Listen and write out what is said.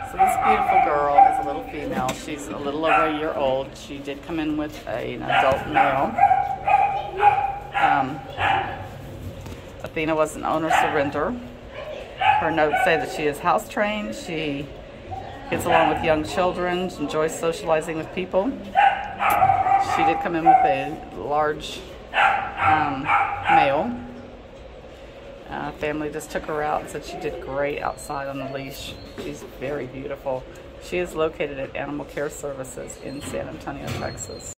So this beautiful girl is a little female. She's a little over a year old. She did come in with an adult male. Athena was an owner surrender. Her notes say that she is house trained. She gets along with young children, enjoys socializing with people. She did come in with a large male. Family just took her out and said she did great outside on the leash. She's very beautiful. She is located at Animal Care Services in San Antonio, Texas.